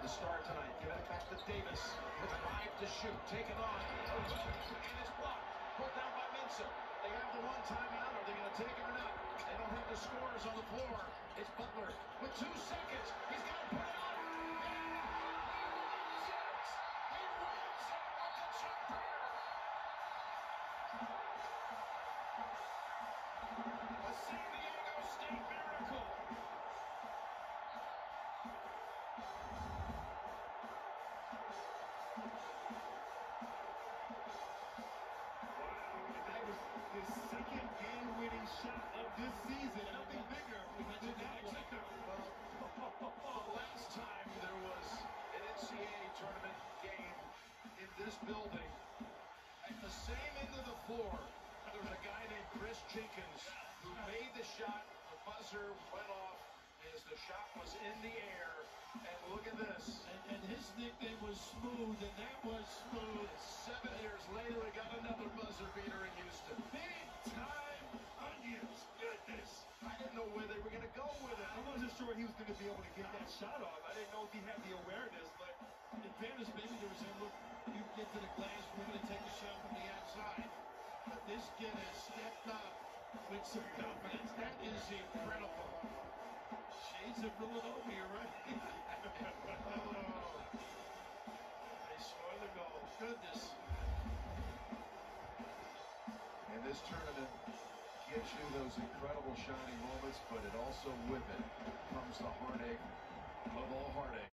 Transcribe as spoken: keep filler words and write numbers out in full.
the start tonight. Giving it back to Davis with five to shoot. Taken on. And it's blocked. Pulled down by Mensah. They have the one timeout. Are they going to take it or not? They don't have the scorers on the floor. It's Butler with two seconds. He's got to put it on. He wins it with the jumper. A San Diego State miracle. His second game-winning shot of this season. Nothing bigger than that one. Well, last time there was an N C A A tournament game in this building, at the same end of the floor, there was a guy named Chris Jenkins who made the shot. The buzzer went off as the shot was in the air. And look at this. And, and his nickname was Smooth, and that was smooth. Seven years later, we got another buzzer beater in Houston. Big time onions. Goodness. I didn't know where they were going to go with it. I wasn't sure he was going to be able to get that shot off. I didn't know if he had the awareness, but in fairness, maybe there was a look, you get to the glass, we're going to take a shot from the outside. But this kid has stepped up with some confidence. That is incredible. Shades of Villanova, right? Oh, they score the goal. Goodness. And this tournament gives you those incredible shining moments, but it also, with it, comes the heartache of all heartache.